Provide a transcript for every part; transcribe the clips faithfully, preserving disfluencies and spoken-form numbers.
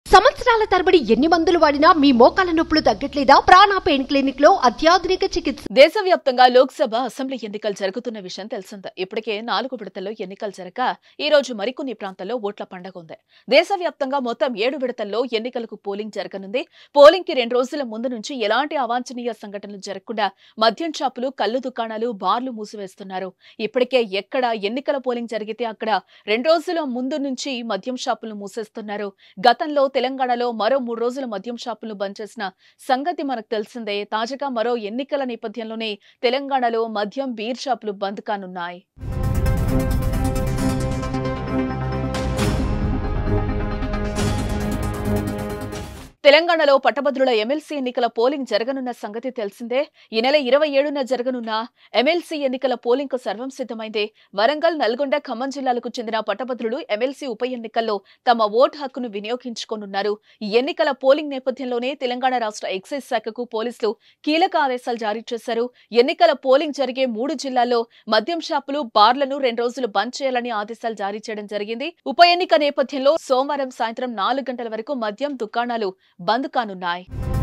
సంవత్సరాల తరబడి ఎన్ని మందులు వాడినా మీ మోకాల నొప్పులు తగ్గట్లేదా? ప్రాణ పెయిన్ క్లినిక్ లో అత్యాధునిక చికిత్స. దేశవ్యాప్తంగా లోక్సభ అసెంబ్లీ ఎన్నికలు జరుగుతున్న విషయం తెలిసిందే. ఇప్పటికే నాలుగు విడతల్లో ఎన్నికలు జరగక ఈ రోజు మరికొన్ని ప్రాంతాల్లో ఓట్ల పండగ ఉంది. దేశవ్యాప్తంగా మొత్తం ఏడు విడతల్లో ఎన్నికలకు పోలింగ్ జరగనుంది. పోలింగ్ కి రెండు రోజుల ముందు నుంచి ఎలాంటి అవాంఛనీయ సంఘటనలు జరగకుండా మద్యం షాపులు, కల్లు దుకాణాలు, బార్లు మూసివేస్తున్నారు. ఇప్పటికే ఎక్కడ ఎన్నికల పోలింగ్ జరిగితే అక్కడ రెండు రోజుల ముందు నుంచి మద్యం షాపులను మూసేస్తున్నారు. గతంలో తెలంగాణలో మరో మూడు రోజుల మద్యం షాపులను బంద్ చేసిన సంగతి మనకు తెలిసిందే. తాజాగా మరో ఎన్నికల నేపథ్యంలోనే తెలంగాణలో మద్యం, బీర్ షాపులు బంద్ కానున్నాయి. తెలంగాణలో పట్టభద్రుల ఎమ్మెల్సీ ఎన్నికల పోలింగ్ జరగనున్న సంగతి తెలిసిందే. ఈ నెల ఇరవై ఏడున జరగనున్న ఎమ్మెల్సీ ఎన్నికల పోలింగ్ కు సర్వం సిద్ధమైంది. వరంగల్, నల్గొండ, ఖమ్మం జిల్లాలకు చెందిన పట్టభద్రులు ఎమ్మెల్సీ ఉప ఎన్నికల్లో తమ ఓటు హక్కును వినియోగించుకోనున్నారు. ఈ ఎన్నికల పోలింగ్ నేపథ్యంలోనే తెలంగాణ రాష్ట్ర ఎక్సైజ్ శాఖకు పోలీసులు కీలక ఆదేశాలు జారీ చేశారు. ఎన్నికల పోలింగ్ జరిగే మూడు జిల్లాల్లో మద్యం షాపులు, బార్లను రెండు రోజులు బంద్ చేయాలని ఆదేశాలు జారీ చేయడం జరిగింది. ఉప ఎన్నిక నేపథ్యంలో సోమవారం సాయంత్రం నాలుగు గంటల వరకు మద్యం దుకాణాలు బంద్ కానున్నాయి.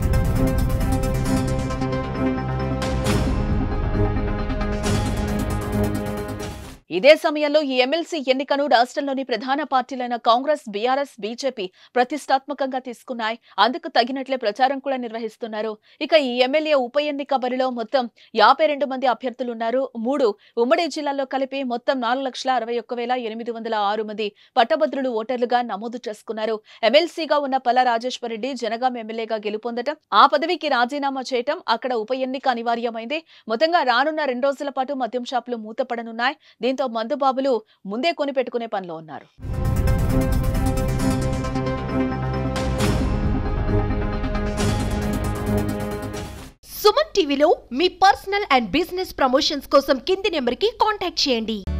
ఇదే సమయంలో ఈ ఎమ్మెల్సీ ఎన్నికను రాష్ట్రంలోని ప్రధాన పార్టీలైన కాంగ్రెస్, బీఆర్ఎస్, బీజేపీ ప్రతిష్టాత్మకంగా తీసుకున్నాయి. అందుకు తగినట్లే ప్రచారం కూడా నిర్వహిస్తున్నారు. ఇక ఈ ఎమ్మెల్యే ఉప ఎన్నిక బరిలో మొత్తం యాభై రెండు మంది అభ్యర్థులున్నారు. మూడు ఉమ్మడి జిల్లాల్లో కలిపి మొత్తం నాలుగు లక్షల అరవై ఒక్క వేల ఎనిమిది వందల ఆరు మంది పట్టభద్రులు ఓటర్లుగా నమోదు చేసుకున్నారు. ఎమ్మెల్సీగా ఉన్న పల్లా రాజేశ్వర్ రెడ్డి జనగాం ఎమ్మెల్యేగా గెలుపొందడం, ఆ పదవికి రాజీనామా చేయటం, అక్కడ ఉప ఎన్నిక అనివార్యమైంది. మొత్తంగా రానున్న రెండు రోజుల పాటు మద్యం షాపులు మూతపడనున్నాయి. దీంతో మందుబాబులు ముందే కొని పెట్టుకునే పనిలో ఉన్నారు. సుమన్ టీవీలో మీ పర్సనల్ అండ్ బిజినెస్ ప్రమోషన్స్ కోసం కింది నెంబర్కి కాంటాక్ట్ చేయండి.